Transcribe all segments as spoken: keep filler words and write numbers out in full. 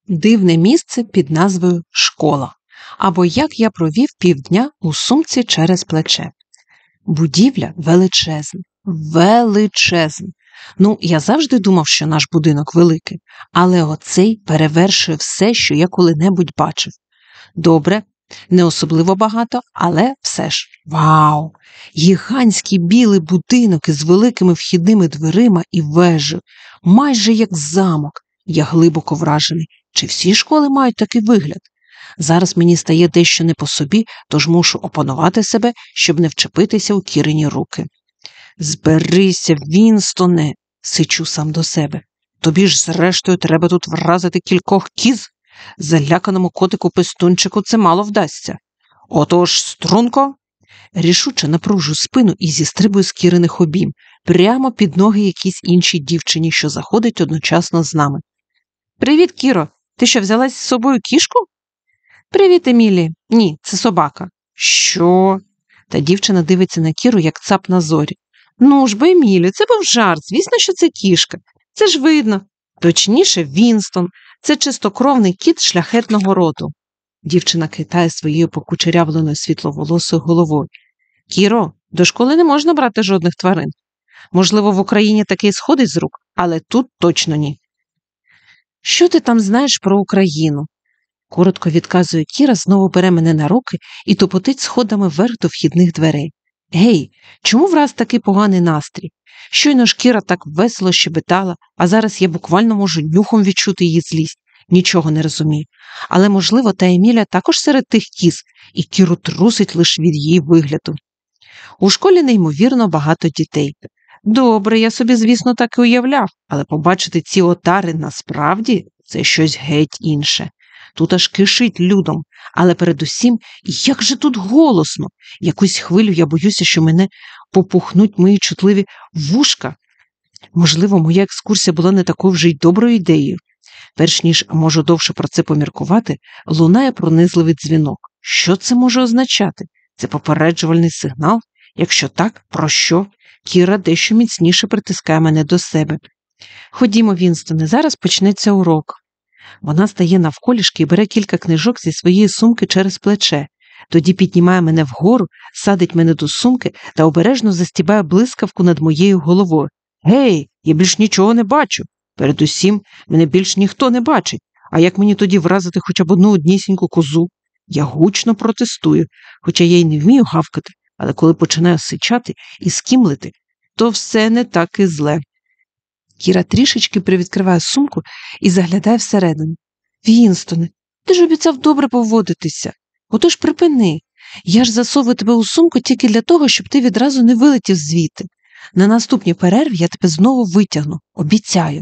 Дивне місце під назвою «Школа» або «Як я провів півдня у сумці через плече». Будівля величезна, величезна. Ну, я завжди думав, що наш будинок великий, але оцей перевершує все, що я коли-небудь бачив. Добре, не особливо багато, але все ж. Вау! Гігантський білий будинок із великими вхідними дверима і вежею, майже як замок. Я глибоко вражений. Чи всі школи мають такий вигляд? Зараз мені стає дещо не по собі, тож мушу опанувати себе, щоб не вчепитися у Кірині руки. «Зберися, Вінстоне!» – сичу сам до себе. «Тобі ж, зрештою, треба тут вразити кількох кіз? Заляканому котику-пестунчику це мало вдасться. Отож, струнко!» Рішуче напружу спину і зістрибую з Кіриних обійм, прямо під ноги якійсь іншій дівчині, що заходить одночасно з нами. «Привіт, Кіро! Ти що, взялась з собою кішку?» «Привіт, Емілі! Ні, це собака». «Що?» Та дівчина дивиться на Кіру, як цап на зорі. «Ну ж бо, Емілі, це був жарт. Звісно, що це кішка. Це ж видно. Точніше, Вінстон. Це чистокровний кіт шляхетного роду». Дівчина китає своєю покучерявленою світловолосою головою. «Кіро, до школи не можна брати жодних тварин. Можливо, в Україні таке сходить з рук, але тут точно ні». «Що ти там знаєш про Україну?» Коротко відказує Кіра, знову бере мене на руки і топотить сходами вверх до вхідних дверей. «Гей, чому враз такий поганий настрій? Щойно ж Кіра так весело щебетала, а зараз я буквально можу нюхом відчути її злість. Нічого не розумію. Але, можливо, та Еміля також серед тих кіз, і Кіру трусить лише від її вигляду. У школі неймовірно багато дітей. Добре, я собі, звісно, так і уявляв, але побачити ці отари насправді – це щось геть інше. Тут аж кишить людом, але передусім, як же тут голосно. Якусь хвилю я боюся, що мене попухнуть мої чутливі вушка. Можливо, моя екскурсія була не такою вже й доброю ідеєю. Перш ніж можу довше про це поміркувати, лунає пронизливий дзвінок. Що це може означати? Це попереджувальний сигнал? Якщо так, про що? Кіра дещо міцніше притискає мене до себе. «Ходімо, Вінстоне, зараз почнеться урок». Вона стає навколішки і бере кілька книжок зі своєї сумки через плече. Тоді піднімає мене вгору, садить мене до сумки та обережно застібає блискавку над моєю головою. «Гей, я більш нічого не бачу. Передусім, мене більш ніхто не бачить. А як мені тоді вразити хоча б одну однісіньку козу?» Я гучно протестую, хоча я й не вмію гавкати, але коли починаю сичати і скімлити, то все не так і зле. Кіра трішечки привідкриває сумку і заглядає всередину. «Вінстоне, ти ж обіцяв добре поводитися. Отож припини. Я ж засовую тебе у сумку тільки для того, щоб ти відразу не вилетів звідти. На наступній перерві я тебе знову витягну. Обіцяю».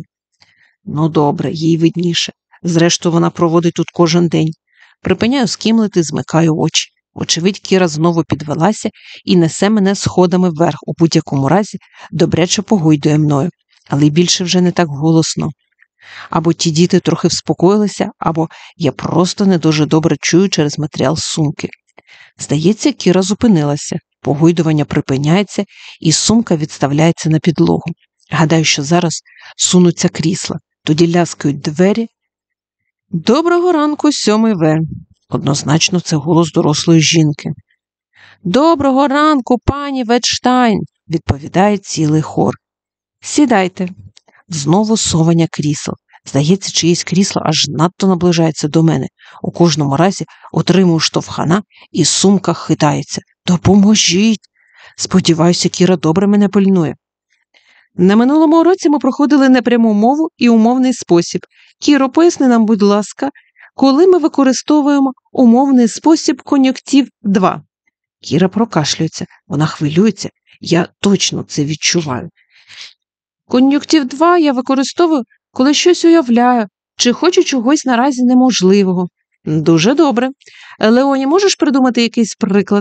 Ну добре, їй видніше. Зрештою, вона проводить тут кожен день. Припиняю скімлити, змикаю очі. Очевидь, Кіра знову підвелася і несе мене сходами вверх, у будь-якому разі добряче погойдує мною. Але й більше вже не так голосно. Або ті діти трохи вспокоїлися, або я просто не дуже добре чую через матеріал сумки. Здається, Кіра зупинилася, погойдування припиняється, і сумка відставляється на підлогу. Гадаю, що зараз сунуться крісла, тоді ляскають двері. «Доброго ранку, сьомий В». Однозначно, це голос дорослої жінки. «Доброго ранку, пані Ветштайн», – відповідає цілий хор. «Сідайте». Знову совання крісел. Здається, чиєсь крісло аж надто наближається до мене. У кожному разі отримую штовхана, і сумка хитається. «Допоможіть!» Сподіваюся, Кіра добре мене пильнує. На минулому уроці ми проходили непряму мову і умовний спосіб. Кіро, поясни нам, будь ласка, коли ми використовуємо умовний спосіб кон'юнктив два. Кіра прокашлюється, вона хвилюється, я точно це відчуваю. Кон'юнктив два я використовую, коли щось уявляю, чи хочу чогось наразі неможливого. Дуже добре. Леоні, можеш придумати якийсь приклад?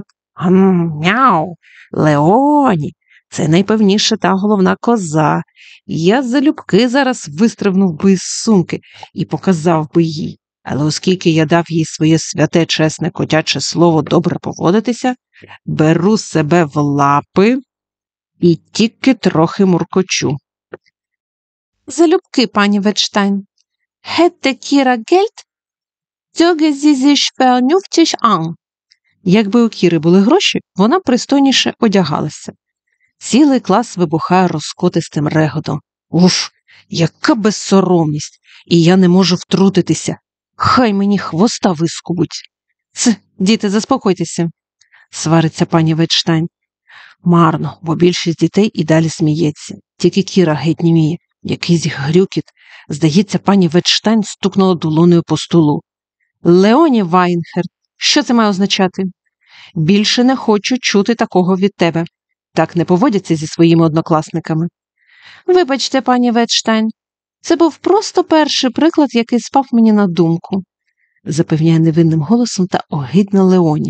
Мяу, Леоні, це найпевніше та головна коза. Я залюбки зараз вистрибнув би із сумки і показав би їй. Але оскільки я дав їй своє святе, чесне, котяче слово добре поводитися, беру себе в лапи і тільки трохи муркочу. «Залюбки, пані Ветштайн». Hätte Kira Geld, zöge sie sich vernünftig an. Якби у Кіри були гроші, вона пристойніше одягалася. Цілий клас вибухає розкотистим реготом. Уф, яка безсоромність! І я не можу втрутитися. Хай мені хвоста вискубуть. Ц, діти, заспокойтеся, свариться пані Ветштайн. Марно, бо більшість дітей і далі сміється. Тільки Кіра геть німіє. Якийсь грюкіт. Здається, пані Ветштайн стукнула долоною по столу. Леоні Вайнхерт, що це має означати? Більше не хочу чути такого від тебе. Так не поводяться зі своїми однокласниками. Вибачте, пані Ветштайн, це був просто перший приклад, який спав мені на думку, запевняє невинним голосом та огидна Леоні.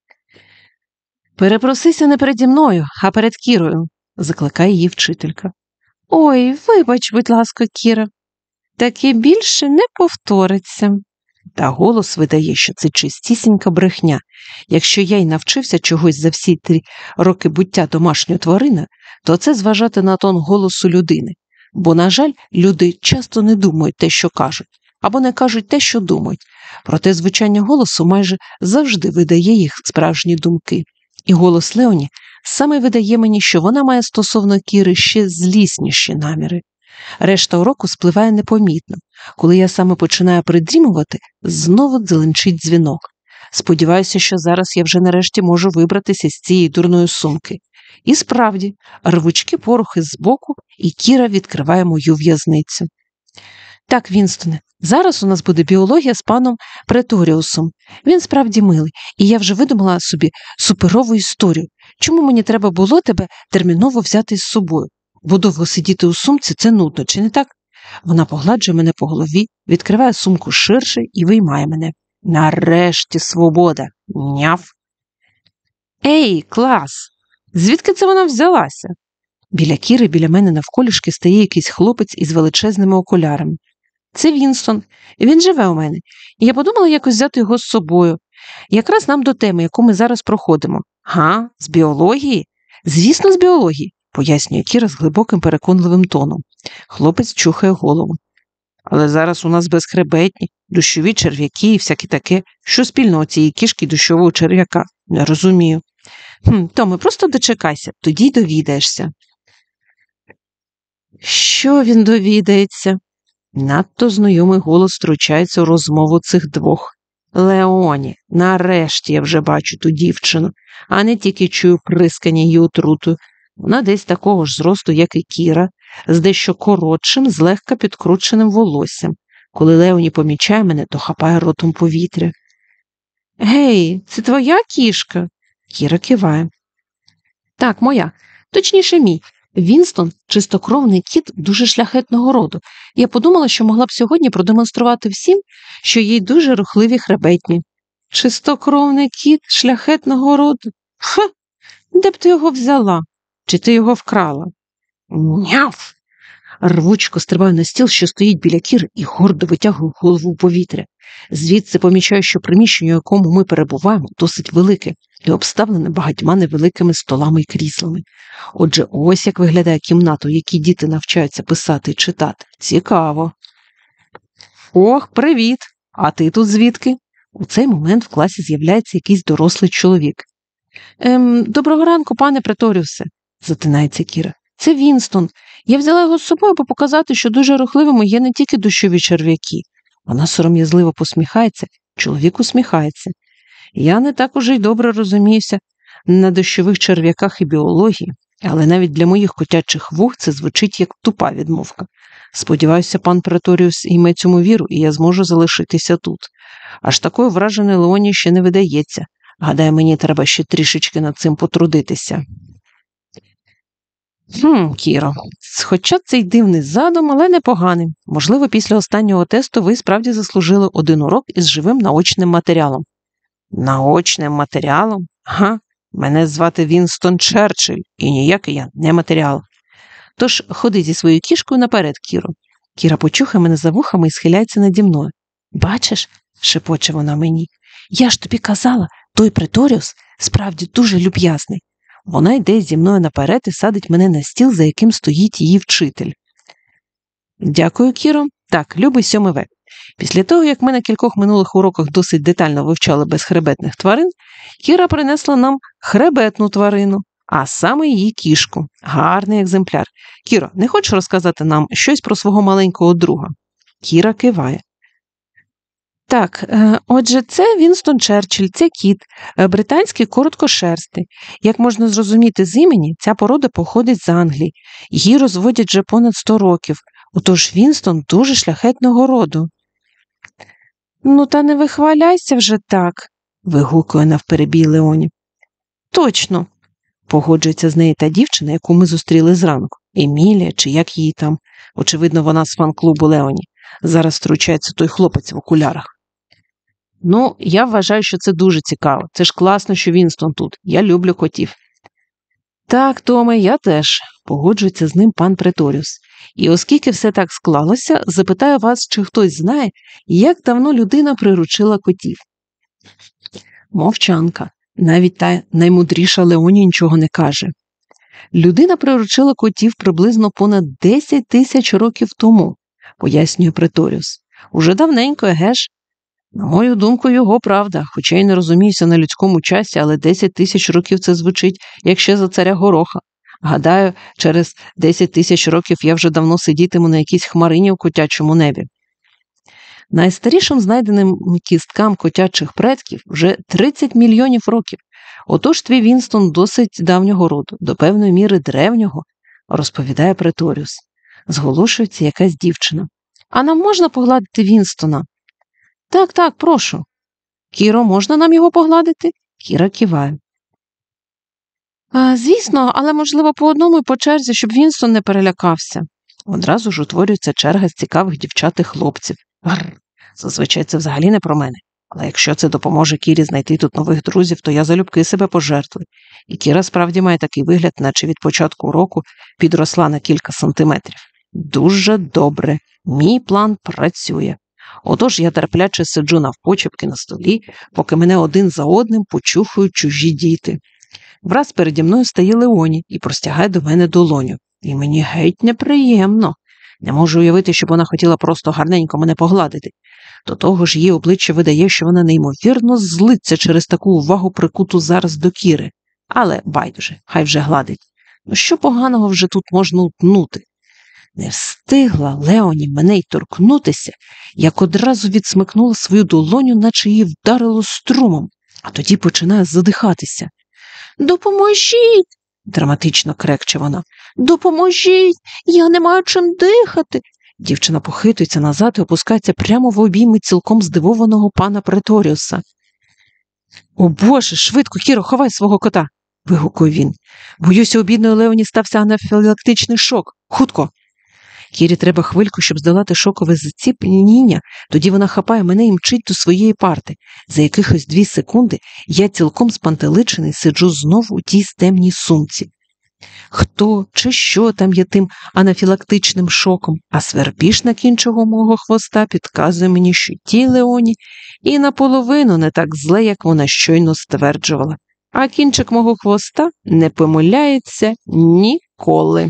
Перепросися не переді мною, а перед Кірою, закликає її вчителька. Ой, вибач, будь ласка, Кіра, таке більше не повториться. Та голос видає, що це чистісінька брехня. Якщо я й навчився чогось за всі три роки буття домашньої тварини, то це зважати на тон голосу людини. Бо, на жаль, люди часто не думають те, що кажуть, або не кажуть те, що думають. Проте звучання голосу майже завжди видає їх справжні думки. І голос Леоні саме видає мені, що вона має стосовно Кіри ще злісніші наміри. Решта уроку спливає непомітно. Коли я саме починаю придрімувати, знову дзеленчить дзвінок. Сподіваюся, що зараз я вже нарешті можу вибратися з цієї дурної сумки. І справді, рвучки порухи збоку, і Кіра відкриває мою в'язницю. Так, Вінстоне, зараз у нас буде біологія з паном Преторіусом. Він справді милий, і я вже видумала собі суперову історію. Чому мені треба було тебе терміново взяти з собою? Бо довго сидіти у сумці – це нудно, чи не так? Вона погладжує мене по голові, відкриває сумку ширше і виймає мене. Нарешті свобода. Няв. Ей, клас! Звідки це вона взялася? Біля Кіри, біля мене навколішки стає якийсь хлопець із величезними окулярами. Це Вінстон. Він живе у мене. І я подумала якось взяти його з собою. Якраз нам до теми, яку ми зараз проходимо. Га, з біології? Звісно, з біології, пояснює Кіра з глибоким переконливим тоном. Хлопець чухає голову. Але зараз у нас безхребетні, дощові черв'яки і всяке таке. Що спільного цієї кішки і дощового черв'яка? Не розумію. Хм, Томе, просто дочекайся, тоді й довідаєшся. Що він довідається? Надто знайомий голос втручається у розмову цих двох. Леоні, нарешті я вже бачу ту дівчину, а не тільки чую прискання її отрутою. Вона десь такого ж зросту, як і Кіра, з дещо коротшим, злегка підкрученим волоссям. Коли Леоні помічає мене, то хапає ротом повітря. Гей, це твоя кішка? Кіра киває. Так, моя. Точніше, мій. Вінстон – чистокровний кіт дуже шляхетного роду. Я подумала, що могла б сьогодні продемонструвати всім, що їй дуже рухливі хребетні. Чистокровний кіт шляхетного роду? Ха! Де б ти його взяла? Чи ти його вкрала? Няв! Рвучко стрибаю на стіл, що стоїть біля Кіри, і гордо витягую голову в повітря. Звідси помічаю, що приміщення, у якому ми перебуваємо, досить велике і обставлене багатьма невеликими столами і кріслами. Отже, ось як виглядає кімната, у якій діти навчаються писати і читати. Цікаво. Ох, привіт! А ти тут звідки? У цей момент в класі з'являється якийсь дорослий чоловік. Ем, доброго ранку, пане Преторіусе, затинається Кіра. Це Вінстон. Я взяла його з собою, аби показати, що дуже рухливими є не тільки дощові черв'яки. Вона сором'язливо посміхається, чоловік усміхається. Я не так уже й добре розуміюся на дощових черв'яках і біології, але навіть для моїх котячих вух це звучить як тупа відмовка. Сподіваюся, пан Преторіус йме цьому віру, і я зможу залишитися тут. Аж такої враженої Леоні ще не видається. Гадаю, мені треба ще трішечки над цим потрудитися. Хм, Кіро, хоча цей дивний задум, але непоганий. Можливо, після останнього тесту ви справді заслужили один урок із живим наочним матеріалом. Наочним матеріалом? Га, мене звати Вінстон Черчилль, і ніякий я не матеріал. Тож ходи зі своєю кішкою наперед, Кіро. Кіра почухає мене за вухами і схиляється наді мною. Бачиш, шепоче вона мені, я ж тобі казала, той Преторіус справді дуже люб'язний. Вона йде зі мною наперед і садить мене на стіл, за яким стоїть її вчитель. Дякую, Кіро. Так, любий сьомий В. Після того, як ми на кількох минулих уроках досить детально вивчали безхребетних тварин, Кіра принесла нам хребетну тварину, а саме її кішку. Гарний екземпляр. Кіро, не хочеш розказати нам щось про свого маленького друга? Кіра киває. Так, отже, це Вінстон Черчилль, це кіт, британський короткошерстий. Як можна зрозуміти з імені, ця порода походить з Англії. Її розводять вже понад сто років, отож Вінстон дуже шляхетного роду. Ну, та не вихваляйся вже так, вигукує навперебій Леоні. Точно, погоджується з нею та дівчина, яку ми зустріли зранку. Емілія, чи як її там. Очевидно, вона з фан-клубу Леоні. Зараз втручається той хлопець в окулярах. Ну, я вважаю, що це дуже цікаво. Це ж класно, що Вінстон тут. Я люблю котів. Так, Томе, я теж, погоджується з ним пан Преторіус. І оскільки все так склалося, запитаю вас, чи хтось знає, як давно людина приручила котів. Мовчанка. Навіть та наймудріша Леоні нічого не каже. Людина приручила котів приблизно понад десять тисяч років тому, пояснює Преторіус. Уже давненько, еге ж? На мою думку, його правда, хоча й не розуміюся на людському часі, але десять тисяч років це звучить, як ще за царя Гороха. Гадаю, через десять тисяч років я вже давно сидітиму на якійсь хмарині в котячому небі. Найстарішим знайденим кісткам котячих предків вже тридцять мільйонів років. Отож твій Вінстон досить давнього роду, до певної міри древнього, розповідає Преторіус. Зголошується якась дівчина. А нам можна погладити Вінстона? Так, так, прошу. Кіро, можна нам його погладити? Кіра киває. А, звісно, але, можливо, по одному і по черзі, щоб Вінстон не перелякався. Одразу ж утворюється черга з цікавих дівчат і хлопців. Грр, зазвичай це взагалі не про мене. Але якщо це допоможе Кірі знайти тут нових друзів, то я залюбки себе пожертвую. І Кіра справді має такий вигляд, наче від початку року підросла на кілька сантиметрів. Дуже добре. Мій план працює. Отож я терпляче сиджу навпочепки на столі, поки мене один за одним почухають чужі діти. Враз переді мною стає Леоні і простягає до мене долоню. І мені геть неприємно. Не можу уявити, щоб вона хотіла просто гарненько мене погладити. До того ж її обличчя видає, що вона неймовірно злиться через таку увагу прикуту зараз до Кіри. Але байдуже, хай вже гладить. Ну що поганого вже тут можна утнути? Не встигла Леоні мене й торкнутися, як одразу відсмикнула свою долоню, наче її вдарило струмом, а тоді починає задихатися. «Допоможіть!» – драматично крекче вона. «Допоможіть! Я не маю чим дихати!» Дівчина похитується назад і опускається прямо в обійми цілком здивованого пана Преторіуса. «О Боже, швидко, Кіро, ховай свого кота!» – вигукує він. «Боюся, у бідної Леоні стався анафілактичний шок. Хутко!» Кірі треба хвильку, щоб здолати шокове заціпеніння, тоді вона хапає мене і мчить до своєї парти. За якихось дві секунди я цілком спантеличений сиджу знов у тій темній сумці. Хто чи що там є тим анафілактичним шоком, а свербіж на кінчику мого хвоста підказує мені, що тій Леоні і наполовину не так зле, як вона щойно стверджувала. А кінчик мого хвоста не помиляється ніколи.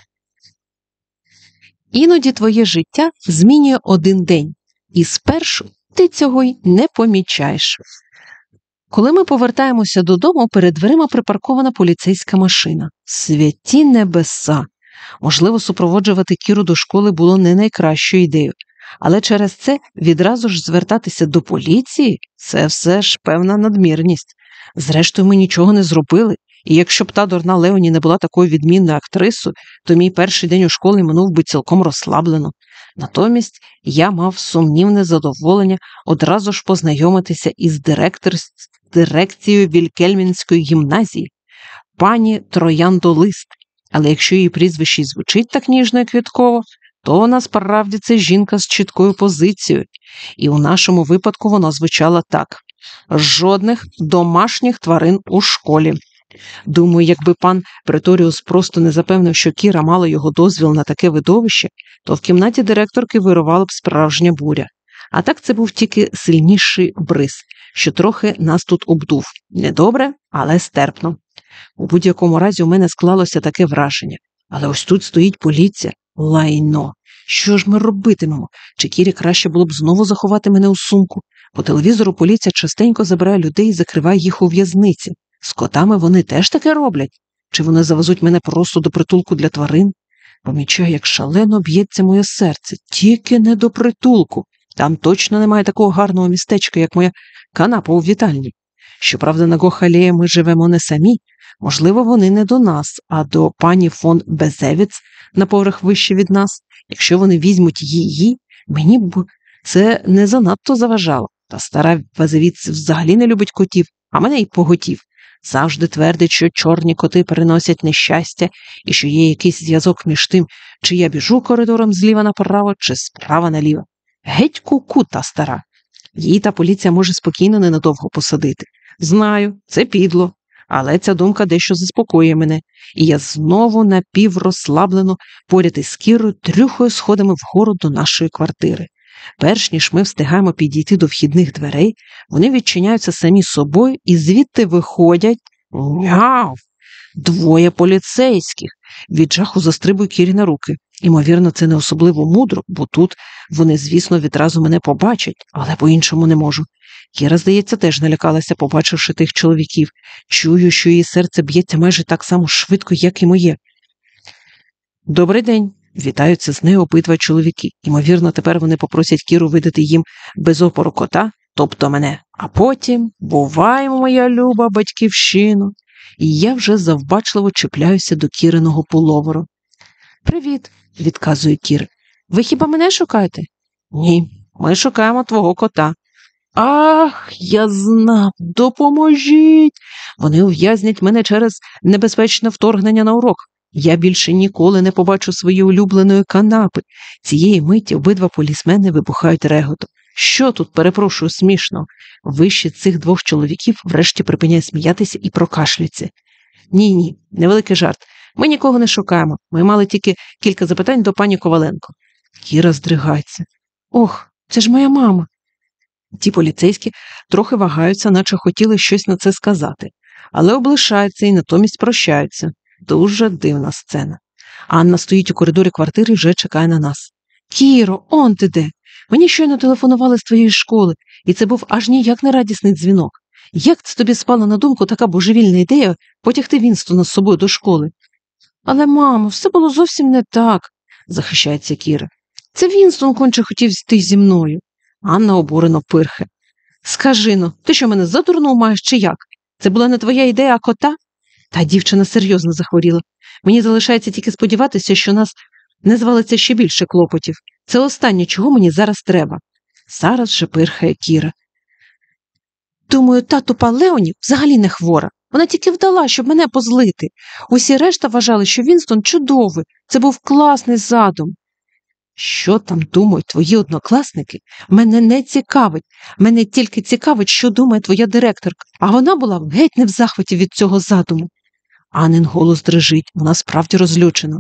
Іноді твоє життя змінює один день, і спершу ти цього й не помічаєш. Коли ми повертаємося додому, перед дверима припаркована поліцейська машина. Святі небеса! Можливо, супроводжувати Кіру до школи було не найкращою ідеєю. Але через це відразу ж звертатися до поліції – це все ж певна надмірність. Зрештою, ми нічого не зробили. І якщо б та дурна Леоні не була такою відмінною актрисою, то мій перший день у школі минув би цілком розслаблено. Натомість я мав сумнівне задоволення одразу ж познайомитися із директор... дирекцією Вількельмінської гімназії, пані Трояндолист. Але якщо її прізвище й звучить так ніжно і квітково, то насправді це жінка з чіткою позицією. І у нашому випадку воно звучало так: жодних домашніх тварин у школі. Думаю, якби пан Преторіус просто не запевнив, що Кіра мала його дозвіл на таке видовище, то в кімнаті директорки вирувала б справжня буря. А так це був тільки сильніший бриз, що трохи нас тут обдув. Недобре, але стерпно. У будь-якому разі у мене склалося таке враження. Але ось тут стоїть поліція. Лайно. Що ж ми робитимемо? Чи Кірі краще було б знову заховати мене у сумку? По телевізору поліція частенько забирає людей і закриває їх у в'язниці. З котами вони теж таке роблять? Чи вони завезуть мене просто до притулку для тварин? Помічаю, як шалено б'ється моє серце. Тільки не до притулку. Там точно немає такого гарного містечка, як моя канапа у вітальні. Щоправда, на Гохалеї ми живемо не самі. Можливо, вони не до нас, а до пані фон Безевіц на поверх вище від нас. Якщо вони візьмуть її, мені б це не занадто заважало. Та стара Безевіц взагалі не любить котів, а мене й поготів. Завжди твердить, що чорні коти переносять нещастя і що є якийсь зв'язок між тим, чи я біжу коридором зліва направо, чи справа наліво. Геть ку-ку та стара. Її та поліція може спокійно ненадовго посадити. Знаю, це підло, але ця думка дещо заспокоює мене, і я знову напіврозслаблено поряд із Кірою трюхаю сходами вгору до нашої квартири. Перш ніж ми встигаємо підійти до вхідних дверей, вони відчиняються самі собою і звідти виходять няв! Двоє поліцейських. Від жаху застрибую Кірі на руки. Імовірно, це не особливо мудро, бо тут вони, звісно, відразу мене побачать, але по-іншому не можу. Кіра, здається, теж налякалася, побачивши тих чоловіків. Чую, що її серце б'ється майже так само швидко, як і моє. «Добрий день!» Вітаються з нею обидва чоловіки. Імовірно, тепер вони попросять Кіру видати їм без опору кота, тобто мене. А потім «Бувай, моя люба батьківщину!» І я вже завбачливо чіпляюся до Кіриного пуловеру. «Привіт!» – відказує Кіра. «Ви хіба мене шукаєте?» «Ні, ми шукаємо твого кота». «Ах, я знав! Допоможіть! Вони ув'язнять мене через небезпечне вторгнення на урок. Я більше ніколи не побачу своєї улюбленої канапи». Цієї миті обидва полісмени вибухають реготом. Що тут, перепрошую, смішно? Вище цих двох чоловіків врешті припиняє сміятися і прокашляться. Ні-ні, невеликий жарт. Ми нікого не шукаємо. Ми мали тільки кілька запитань до пані Коваленко. Кіра здригається. Ох, це ж моя мама. Ті поліцейські трохи вагаються, наче хотіли щось на це сказати. Але облишаються і натомість прощаються. Дуже дивна сцена. Анна стоїть у коридорі квартири і вже чекає на нас. Кіро, он ти де? Мені щойно телефонували з твоєї школи, і це був аж ніяк не радісний дзвінок. Як це тобі спала на думку така божевільна ідея потягти Вінстона з собою до школи? Але, мамо, все було зовсім не так, захищається Кіра. Це Вінстон конче хотів йти зі мною. Анна обурено пирхе. Скажи-но, ти що, мене за дурну маєш чи як? Це була не твоя ідея, а кота? Та дівчина серйозно захворіла. Мені залишається тільки сподіватися, що нас не звалиться ще більше клопотів. Це останнє, чого мені зараз треба. Зараз же пирхає Кіра. Думаю, та тупа Леоні взагалі не хвора. Вона тільки вдала, щоб мене позлити. Усі решта вважали, що Вінстон чудовий. Це був класний задум. Що там думають твої однокласники, мене не цікавить. Мене тільки цікавить, що думає твоя директорка. А вона була геть не в захваті від цього задуму. Анин голос дрижить, вона справді розлючена.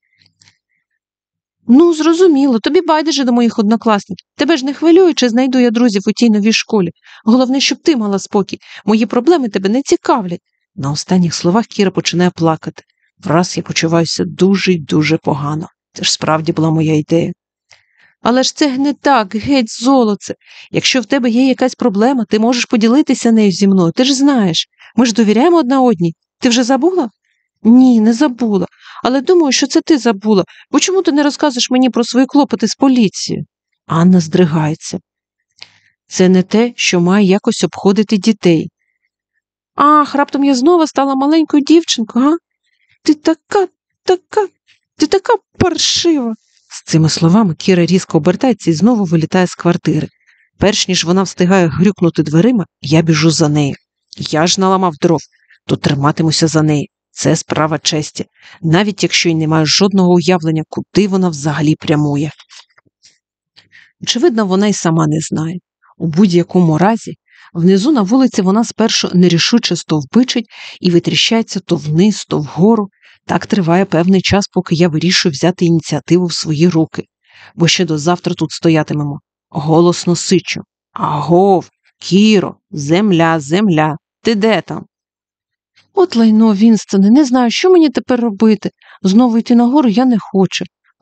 Ну, зрозуміло, тобі байдуже до моїх однокласників. Тебе ж не хвилює, чи знайду я друзів у тій новій школі. Головне, щоб ти мала спокій. Мої проблеми тебе не цікавлять. На останніх словах Кіра починає плакати. Враз я почуваюся дуже й дуже погано. Це ж справді була моя ідея. Але ж це не так, геть золоце. Якщо в тебе є якась проблема, ти можеш поділитися нею зі мною. Ти ж знаєш, ми ж довіряємо одна одній. Ти вже забула? Ні, не забула. Але думаю, що це ти забула. Бо чому ти не розказуєш мені про свої клопоти з поліцією? Анна здригається. Це не те, що має якось обходити дітей. Ах, раптом я знову стала маленькою дівчинкою, га? Ти така, така, ти така паршива. З цими словами Кіра різко обертається і знову вилітає з квартири. Перш ніж вона встигає грюкнути дверима, я біжу за нею. Я ж наламав дров, то триматимуся за неї. Це справа честі, навіть якщо й не маю жодного уявлення, куди вона взагалі прямує. Очевидно, вона й сама не знає. У будь-якому разі, внизу на вулиці вона спершу нерішуче стовбичить і витріщається то вниз, то вгору. Так триває певний час, поки я вирішую взяти ініціативу в свої руки. Бо ще до завтра тут стоятимемо. Голосно сичу. Агов, Кіро, земля, земля, ти де там? От лайно, Вінстоне, не знаю, що мені тепер робити. Знову йти нагору я не хочу.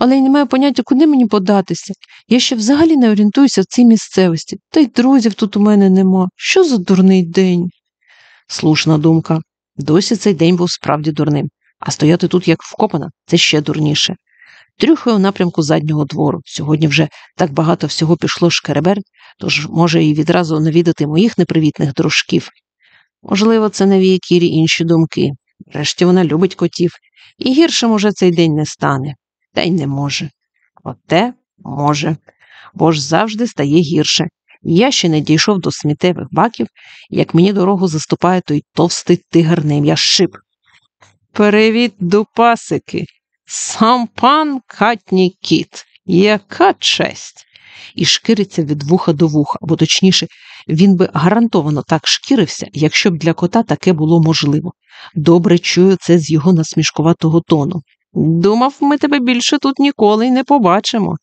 але й не маю поняття, куди мені податися. Я ще взагалі не орієнтуюся в цій місцевості, та й друзів тут у мене нема. Що за дурний день? Слушна думка. Досі цей день був справді дурним, а стояти тут як вкопана – це ще дурніше. Трюхаю у напрямку заднього двору. Сьогодні вже так багато всього пішло шкереберть, тож може і відразу навідати моїх непривітних дружків. Можливо, це навіє Кірі інші думки. Врешті вона любить котів, і гіршим уже цей день не стане. Та й не може. Оте може. Бо ж завжди стає гірше. Я ще не дійшов до сміттєвих баків, як мені дорогу заступає той товстий тигр на ім'я Шип. «Привіт, дупасики! Сам пан хатній кіт! Яка честь!» І шкіриться від вуха до вуха, або точніше, він би гарантовано так шкірився, якщо б для кота таке було можливо. Добре чую це з його насмішкуватого тону. «Думав, ми тебе більше тут ніколи й не побачимо».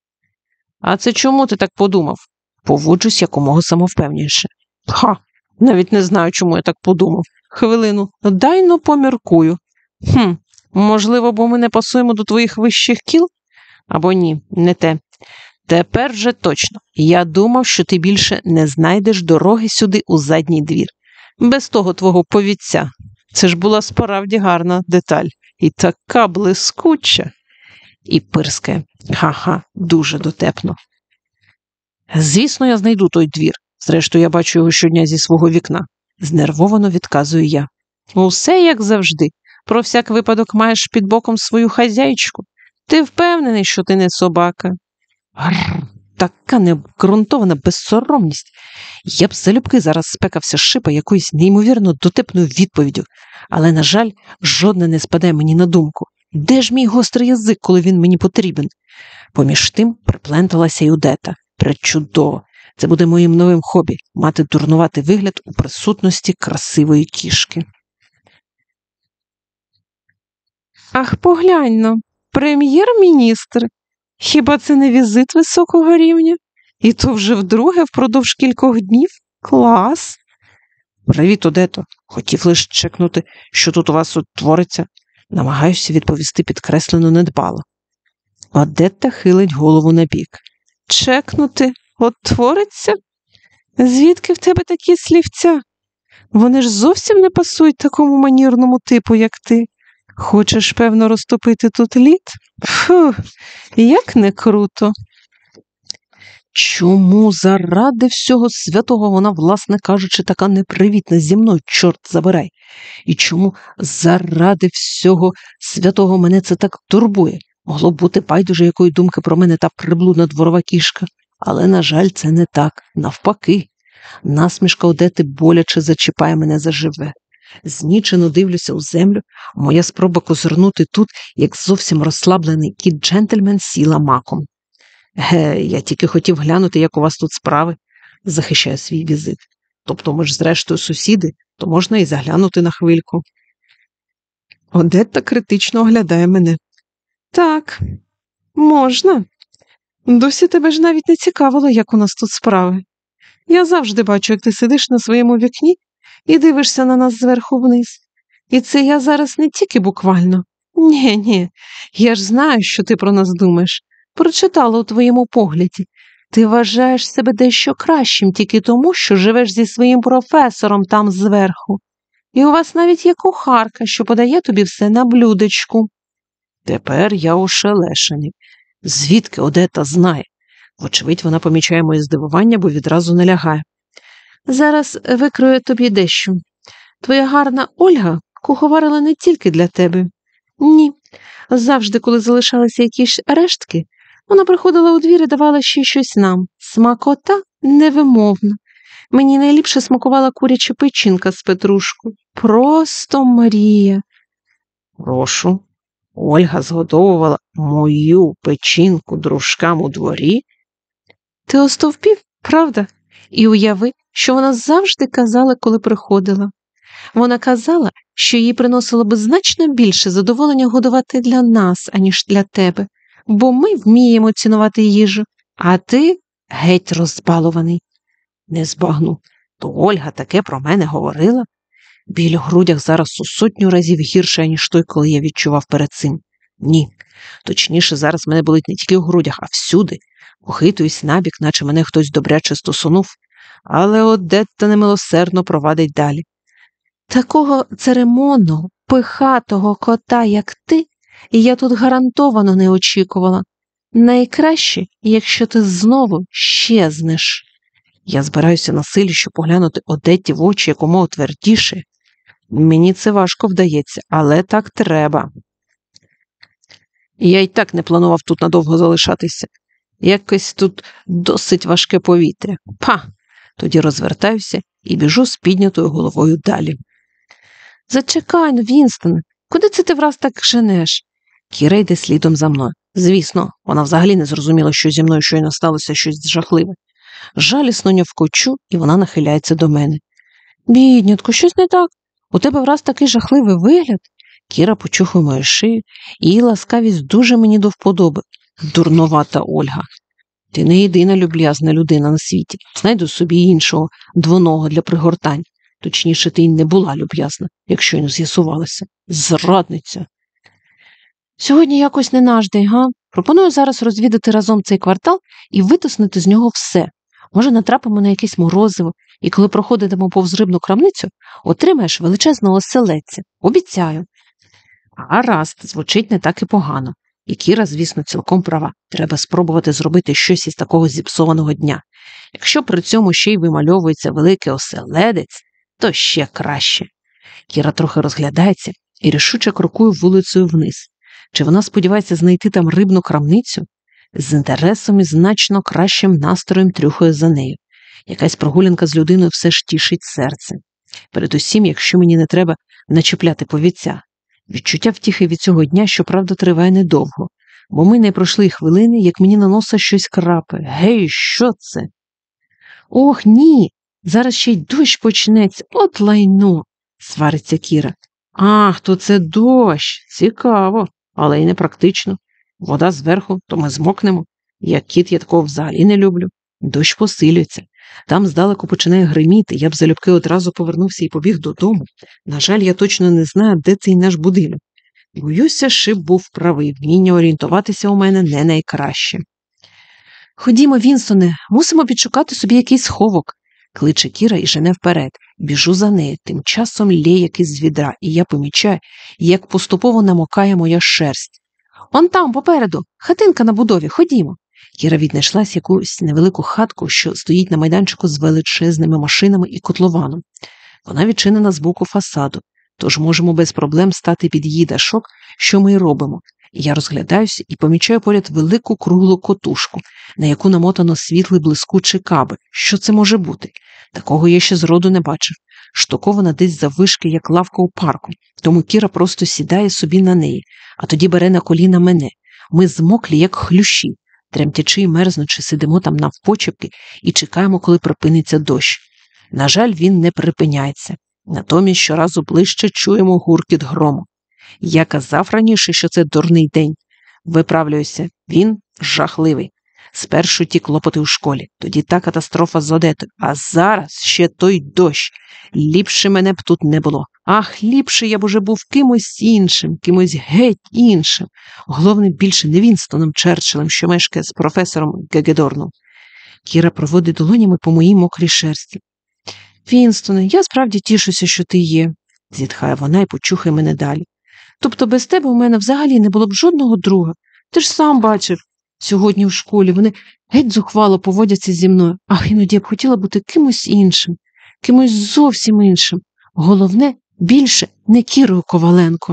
«А це чому ти так подумав?» Поводжусь якомога самовпевніше. «Ха, навіть не знаю, чому я так подумав. Хвилину, дай-но поміркую. Хм, можливо, бо ми не пасуємо до твоїх вищих кіл? Або ні, не те. Тепер же точно. Я думав, що ти більше не знайдеш дороги сюди у задній двір. Без того твого повідця. Це ж була справді гарна деталь. І така блискуча». І пирскає. Ха-ха, дуже дотепно. «Звісно, я знайду той двір. Зрештою, я бачу його щодня зі свого вікна». Знервовано відказую я. «Усе як завжди. Про всяк випадок маєш під боком свою хазяйчку. Ти впевнений, що ти не собака?» Гррр, така необґрунтована безсоромність. Я б залюбки зараз спекався з Шипа якоюсь неймовірно дотепною відповіддю, але, на жаль, жодна не спадає мені на думку. Де ж мій гострий язик, коли він мені потрібен? Поміж тим припленталася й Одета. Пречудово. Це буде моїм новим хобі – мати дурнуватий вигляд у присутності красивої кішки. «Ах, поглянь-но, прем'єр-міністр. Хіба це не візит високого рівня? І то вже вдруге впродовж кількох днів? Клас!» «Привіт, Одето. Хотів лише чекнути, що тут у вас тут твориться». Намагаюся відповісти підкреслено недбало. Одетта хилить голову набік. «Чекнути? От твориться? Звідки в тебе такі слівця? Вони ж зовсім не пасують такому манірному типу, як ти. Хочеш, певно, розтопити тут лід? Фу, як не круто!» Чому заради всього святого вона, власне кажучи, така непривітна зі мною, чорт забирай? І чому заради всього святого мене це так турбує? Могло б бути байдуже якої думки про мене та приблудна дворова кішка. Але, на жаль, це не так. Навпаки. Насмішка Одети боляче зачіпає мене заживе. Знічено дивлюся у землю, моя спроба козирнути тут, як зовсім розслаблений кіт-джентльмен, сіла маком. «Ге, я тільки хотів глянути, як у вас тут справи», – захищає свій візит. «Тобто ми ж зрештою сусіди, то можна і заглянути на хвильку». Одетта критично оглядає мене. «Так, можна. Досі тебе ж навіть не цікавило, як у нас тут справи. Я завжди бачу, як ти сидиш на своєму вікні і дивишся на нас зверху вниз. І це я зараз не тільки буквально. Ні, ні, я ж знаю, що ти про нас думаєш. Прочитала у твоєму погляді. Ти вважаєш себе дещо кращим тільки тому, що живеш зі своїм професором там зверху. І у вас навіть є кухарка, що подає тобі все на блюдечку». Тепер я ошелешений. Звідки Одета знає? Вочевидь, вона помічає моє здивування, бо відразу налягає. «Зараз викрою тобі дещо. Твоя гарна Ольга куховарила не тільки для тебе. Ні. Завжди, коли залишалися якісь рештки, вона приходила у двір і давала ще щось нам. Смакота невимовна. Мені найліпше смакувала куряча печінка з петрушкою. Просто Марія». «Прошу, Ольга зготовувала мою печінку дружкам у дворі?» «Ти остовпів, правда? І уяви, що вона завжди казала, коли приходила. Вона казала, що їй приносило би значно більше задоволення годувати для нас, аніж для тебе, бо ми вміємо цінувати їжу, а ти геть розбалований». Не збагну. То Ольга таке про мене говорила? Біль у грудях зараз у сотню разів гірше, ніж той, коли я відчував перед цим. Ні. Точніше, зараз мене болить не тільки у грудях, а всюди. Похитуюсь набік, наче мене хтось добряче стосунув. Але Одетта немилосердно провадить далі. Такого церемонного, пихатого кота, як ти, я тут гарантовано не очікувала. Найкраще, якщо ти знову щезнеш. Я збираюся на силі, щоб поглянути Одетті в очі якомога твердіше. Мені це важко вдається, але так треба. Я й так не планував тут надовго залишатися. Якось тут досить важке повітря. Па! Тоді розвертаюся і біжу з піднятою головою далі. Зачекай, ну, Вінстоне, куди це ти враз так женеш? Кіра йде слідом за мною. Звісно, вона взагалі не зрозуміла, що зі мною щойно сталося щось жахливе. Жалісно нявкочу, і вона нахиляється до мене. Біднятко, щось не так? У тебе враз такий жахливий вигляд? Кіра почухує мою шию, і її ласкавість дуже мені до вподоби. Дурновата Ольга. Ти не єдина люб'язна людина на світі. Знайду собі іншого, двоного для пригортань. Точніше, ти й не була люб'язна, якщо й не з'ясувалася. Зрадниця. Сьогодні якось не наш день, га? Пропоную зараз розвідати разом цей квартал і витиснути з нього все. Може, натрапимо на якесь морозиво, і коли проходитимо повз рибну крамницю, отримаєш величезного оселедця. Обіцяю. Гаразд, звучить не так і погано. І Кіра, звісно, цілком права. Треба спробувати зробити щось із такого зіпсованого дня. Якщо при цьому ще й вимальовується великий оселедець, то ще краще. Кіра трохи розглядається і рішуче крокує вулицею вниз. Чи вона сподівається знайти там рибну крамницю? З інтересом і значно кращим настроєм трюхає за нею. Якась прогулянка з людиною все ж тішить серце. Передусім, якщо мені не треба начепляти повідця. Відчуття втіхи від цього дня, щоправда, триває недовго, бо ми не пройшли й хвилини, як мені на носа щось крапе. Гей, що це? Ох, ні, зараз ще й дощ почнеться, от лайно, свариться Кіра. Ах, то це дощ, цікаво, але й непрактично. Вода зверху, то ми змокнемо. Як кіт, я такого взагалі не люблю. Дощ посилюється. Там здалеку починає гриміти, я б залюбки одразу повернувся і побіг додому. На жаль, я точно не знаю, де цей наш будинок. Боюся, Шип був правий, вміння орієнтуватися у мене не найкраще. Ходімо, Вінстоне, мусимо підшукати собі якийсь сховок. Кличе Кіра і жене вперед. Біжу за нею, тим часом лє якийсь з відра, і я помічаю, як поступово намокає моя шерсть. Он там, попереду, хатинка на будові, ходімо. Кіра віднайшлась якусь невелику хатку, що стоїть на майданчику з величезними машинами і котлованом. Вона відчинена з боку фасаду, тож можемо без проблем стати під її дашок, що ми й робимо. Я розглядаюся і помічаю поряд велику круглу котушку, на яку намотано світлий блискучий кабель. Що це може бути? Такого я ще зроду не бачив. Штокована десь заввишки, як лавка у парку, тому Кіра просто сідає собі на неї, а тоді бере на коліна мене. Ми змоклі, як хлющі. Тремтячи й мерзнучи, сидимо там навпочепки і чекаємо, коли припиниться дощ. На жаль, він не припиняється. Натомість щоразу ближче чуємо гуркіт грому. Я казав раніше, що це дурний день. Виправлююся, він жахливий. Спершу ті клопоти у школі, тоді та катастрофа з Одетою, а зараз ще той дощ. Ліпше мене б тут не було. Ах, ліпше я б уже був кимось іншим, кимось геть іншим. Головне, більше не Вінстоном Черчиллем, що мешкає з професором Гегедорном. Кіра проводить долонями по моїй мокрій шерсті. Вінстоне, я справді тішуся, що ти є, зітхає вона і почухає мене далі. Тобто без тебе у мене взагалі не було б жодного друга. Ти ж сам бачив. Сьогодні в школі вони геть зухвало поводяться зі мною. Ах, іноді я б хотіла бути кимось іншим, кимось зовсім іншим. Головне, більше не Кірою Коваленко.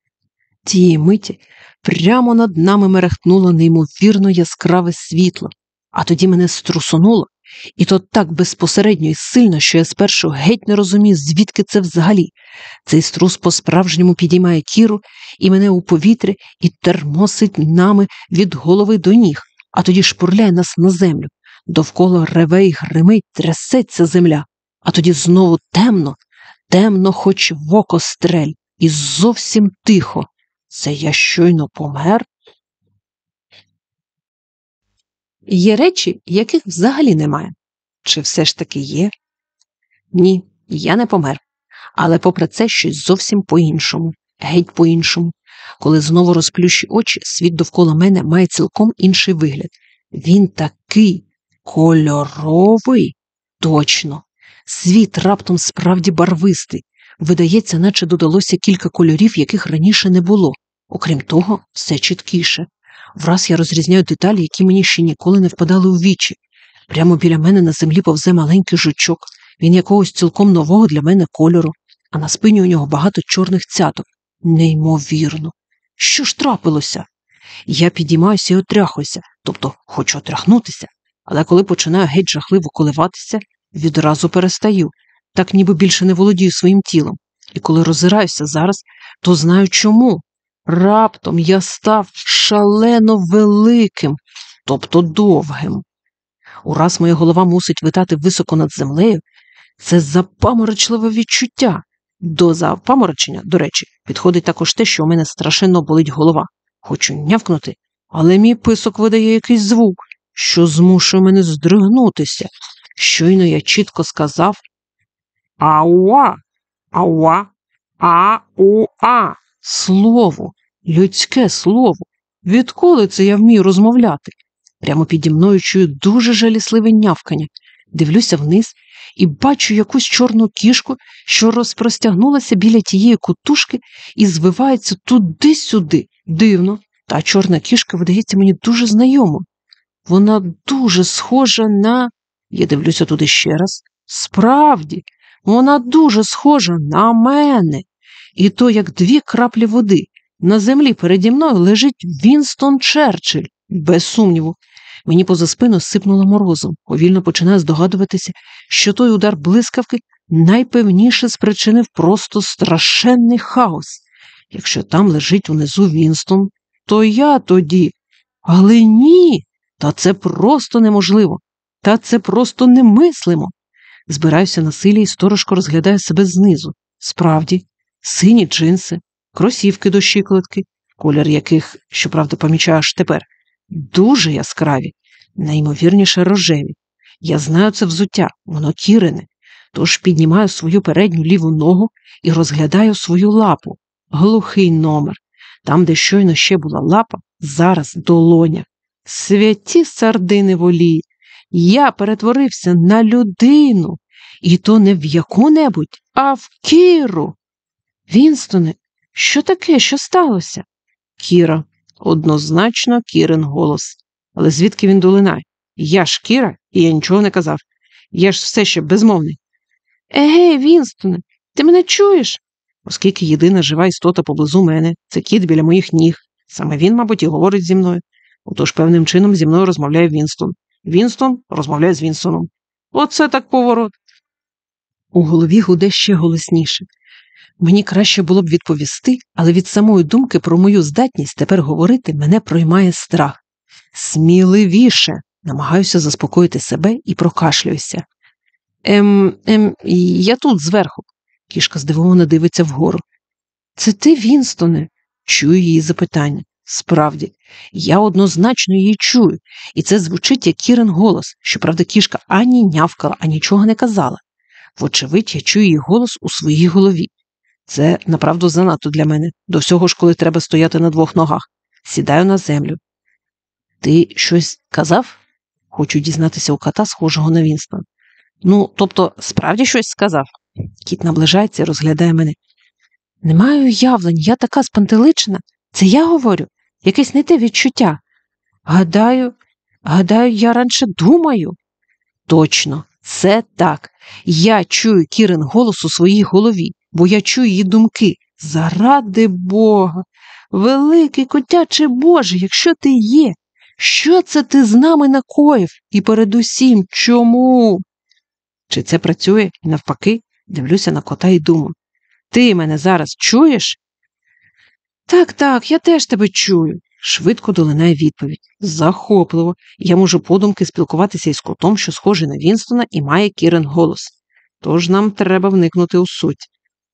Тієї миті прямо над нами мерехтнуло неймовірно яскраве світло, а тоді мене струсонуло, і то так безпосередньо і сильно, що я спершу геть не розумів, звідки це взагалі. Цей струс по-справжньому підіймає Кіру і мене у повітря і термосить нами від голови до ніг, а тоді шпурляє нас на землю. Довкола реве й гримить, трясеться земля, а тоді знову темно, темно хоч в око стрель, і зовсім тихо. Це я щойно помер? Є речі, яких взагалі немає. Чи все ж таки є? Ні, я не помер. Але попри це щось зовсім по-іншому. Геть по-іншому. Коли знову розплющу очі, світ довкола мене має цілком інший вигляд. Він такий кольоровий. Точно. Світ раптом справді барвистий. Видається, наче додалося кілька кольорів, яких раніше не було. Окрім того, все чіткіше. Враз я розрізняю деталі, які мені ще ніколи не впадали у вічі. Прямо біля мене на землі повзе маленький жучок. Він якогось цілком нового для мене кольору, а на спині у нього багато чорних цяток. Неймовірно. Що ж трапилося? Я підіймаюся і отряхуюся, тобто хочу отряхнутися, але коли починаю геть жахливо коливатися, відразу перестаю, так ніби більше не володію своїм тілом. І коли роззираюся зараз, то знаю чому. Раптом я став шалено великим, тобто довгим. Ураз моя голова мусить витати високо над землею. Це запаморочливе відчуття. До запаморочення, до речі, підходить також те, що у мене страшенно болить голова. Хочу нявкнути, але мій писок видає якийсь звук, що змушує мене здригнутися. Щойно я чітко сказав «Ауа! Ауа! А-у-а!» Слово, людське слово. Відколи це я вмію розмовляти? Прямо піді мною чую дуже жалісливе нявкання. Дивлюся вниз і бачу якусь чорну кішку, що розпростягнулася біля тієї кутушки і звивається туди-сюди. Дивно, та чорна кішка видається мені дуже знайомо. Вона дуже схожа на... Я дивлюся туди ще раз. Справді, вона дуже схожа на мене. І то, як дві краплі води. На землі переді мною лежить Вінстон Черчилль. Без сумніву. Мені поза спину сипнуло морозом. Повільно починаю здогадуватися, що той удар блискавки найпевніше спричинив просто страшенний хаос. Якщо там лежить унизу Вінстон, то я тоді. Але ні, та це просто неможливо. Та це просто немислимо. Збираюся на силі і сторожко розглядаю себе знизу. Справді, сині джинси, кросівки до щиколотки, колір яких, щоправда, помічаю аж тепер, дуже яскраві, найімовірніше рожеві. Я знаю це взуття, воно Кірине. Тож піднімаю свою передню ліву ногу і розглядаю свою лапу. Глухий номер. Там, де щойно ще була лапа, зараз долоня. Святі сардини волі. Я перетворився на людину. І то не в яку-небудь, а в Кіру. Вінстоне, що таке, що сталося? Кіра. Однозначно Кірин голос. Але звідки він долинає? Я ж Кіра, і я нічого не казав. Я ж все ще безмовний. Егей, Вінстоне, ти мене чуєш? Оскільки єдина жива істота поблизу мене, це кіт біля моїх ніг. Саме він, мабуть, і говорить зі мною. Отож, певним чином зі мною розмовляє Вінстон. Вінстон розмовляє з Вінстоном. Оце так поворот. У голові гуде ще голосніше. Мені краще було б відповісти, але від самої думки про мою здатність тепер говорити мене проймає страх. Сміливіше намагаюся заспокоїти себе і прокашлююся. Ем, ем, я тут зверху. Кішка здивовано дивиться вгору. Це ти, Вінстоне? Чую її запитання. Справді, я однозначно її чую, і це звучить як Кірин голос. Щоправда, кішка ані нявкала, ані нічого не казала. Вочевидь, я чую її голос у своїй голові. Це, направду, занадто для мене. До всього ж, коли треба стояти на двох ногах. Сідаю на землю. Ти щось казав? Хочу дізнатися у кота, схожого на Вінстон. Ну, тобто, справді щось сказав? Кіт наближається і розглядає мене. Не маю уявлень, я така спантеличена. Це я говорю? Якесь не те відчуття. Гадаю, гадаю, я раніше думаю. Точно, це так. Я чую Кірин голос у своїй голові, бо я чую її думки. Заради Бога! Великий котячий Боже, якщо ти є, що це ти з нами накоїв? І передусім, чому? Чи це працює? І навпаки, дивлюся на кота і думаю. Ти мене зараз чуєш? Так, так, я теж тебе чую. Швидко долинає відповідь. Захопливо. Я можу подумки спілкуватися із котом, що схожий на Вінстона і має Кірин голос. Тож нам треба вникнути у суть.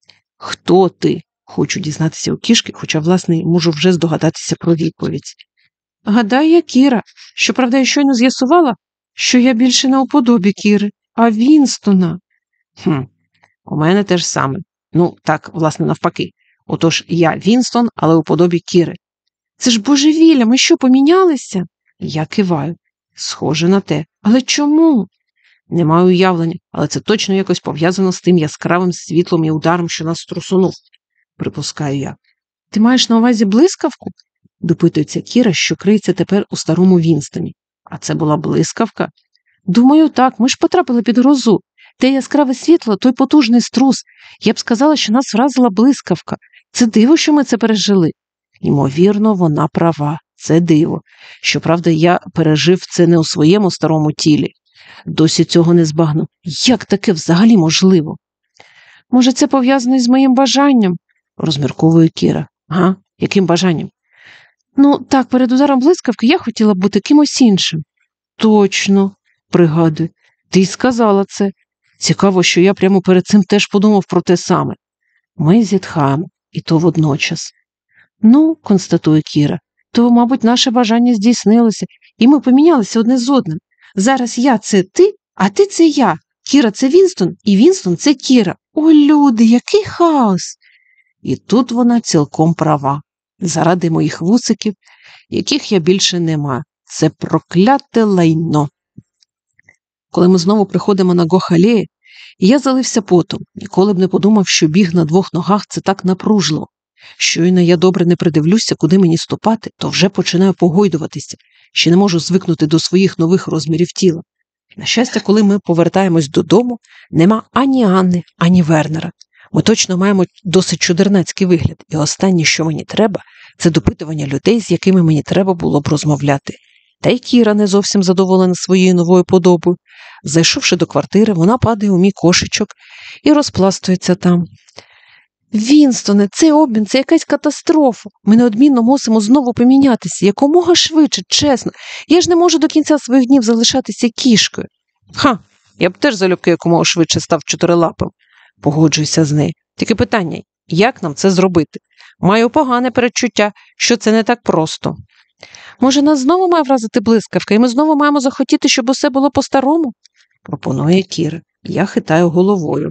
Хто ти? Хочу дізнатися у кішки, хоча, власне, можу вже здогадатися про відповідь. Гадаю, я Кіра. Щоправда, я щойно з'ясувала, що я більше не у подобі Кіри, а Вінстона. Хм, у мене теж саме. Ну, так, власне, навпаки. Отож, я Вінстон, але у подобі Кіри. Це ж божевілля, ми що, помінялися? Я киваю. Схоже на те. Але чому? Не маю уявлення, але це точно якось пов'язано з тим яскравим світлом і ударом, що нас струсунув, припускаю я. Ти маєш на увазі блискавку? Допитується Кіра, що криється тепер у старому Вінстоні. А це була блискавка? Думаю, так, ми ж потрапили під грозу. Те яскраве світло, той потужний струс. Я б сказала, що нас вразила блискавка. Це диво, що ми це пережили. Ймовірно, вона права. Це диво. Щоправда, я пережив це не у своєму старому тілі. Досі цього не збагну. Як таке взагалі можливо? Може, це пов'язано із моїм бажанням? Розмірковує Кіра. Ага, яким бажанням? Ну, так, перед ударом блискавки я хотіла бути кимось іншим. Точно, пригадую. Ти й сказала це. Цікаво, що я прямо перед цим теж подумав про те саме. Ми зітхаємо, і то водночас. Ну, констатує Кіра, то, мабуть, наше бажання здійснилося, і ми помінялися одне з одним. Зараз я – це ти, а ти – це я. Кіра – це Вінстон, і Вінстон – це Кіра. О, люди, який хаос! І тут вона цілком права. Заради моїх вусиків, яких я більше не маю. Це прокляте лайно. Коли ми знову приходимо на Гохалеї, я залився потом. Ніколи б не подумав, що біг на двох ногах – це так напружливо. Щойно я добре не придивлюся, куди мені ступати, то вже починаю погойдуватися. Ще не можу звикнути до своїх нових розмірів тіла. На щастя, коли ми повертаємось додому, нема ані Анни, ані Вернера. Ми точно маємо досить чудернацький вигляд, і останнє, що мені треба, це допитування людей, з якими мені треба було б розмовляти. Та й Кіра не зовсім задоволена своєю новою подобою. Зайшовши до квартири, вона падає у мій кошечок і розпластується там. Вінстоне, цей обмін – це якась катастрофа. Ми неодмінно мусимо знову помінятися, якомога швидше, чесно. Я ж не можу до кінця своїх днів залишатися кішкою. Ха, я б теж залюбки якомога швидше став чотирилапим. Погоджуюся з нею. Тільки питання, як нам це зробити? Маю погане передчуття, що це не так просто. Може, нас знову має вразити блискавка, і ми знову маємо захотіти, щоб усе було по-старому? Пропонує Кіра. Я хитаю головою.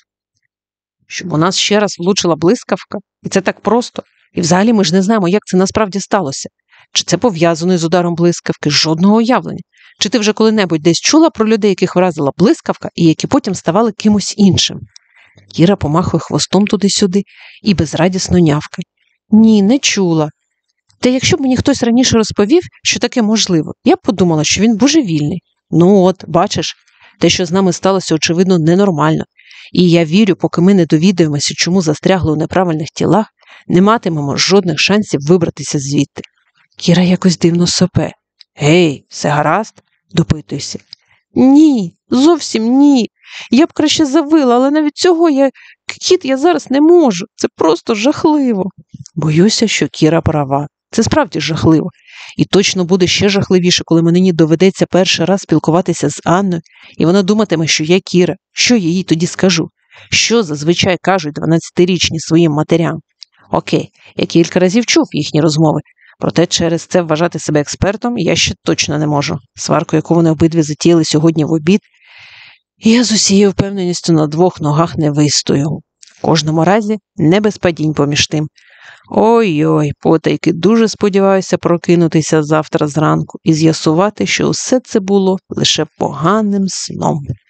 Щоб у нас ще раз влучила блискавка? І це так просто. І взагалі ми ж не знаємо, як це насправді сталося. Чи це пов'язано із ударом блискавки? Жодного уявлення. Чи ти вже коли-небудь десь чула про людей, яких вразила блискавка, і які потім ставали кимось іншим? Кіра помахує хвостом туди-сюди і безрадісно нявкає. Ні, не чула. Та якщо б мені хтось раніше розповів, що таке можливо, я б подумала, що він божевільний. Ну от, бачиш, те, що з нами сталося, очевидно, ненормально. І я вірю, поки ми не довідаємося, чому застрягли у неправильних тілах, не матимемо жодних шансів вибратися звідти. Кіра якось дивно сопе. Гей, все гаразд? Допитуюся. Ні, зовсім ні. Я б краще завила, але навіть цього я... Кіт, я зараз не можу. Це просто жахливо. Боюся, що Кіра права. Це справді жахливо. І точно буде ще жахливіше, коли мені доведеться перший раз спілкуватися з Анною, і вона думатиме, що я Кіра. Що я їй тоді скажу? Що зазвичай кажуть дванадцятирічні своїм матерям? Окей, я кілька разів чув їхні розмови, проте через це вважати себе експертом я ще точно не можу. Сварку, яку вони обидві затіяли сьогодні в обід, я з усією впевненістю на двох ногах не вистою. В кожному разі не без падінь поміж тим. Ой-ой, потайки, дуже сподіваюся прокинутися завтра зранку і з'ясувати, що усе це було лише поганим сном.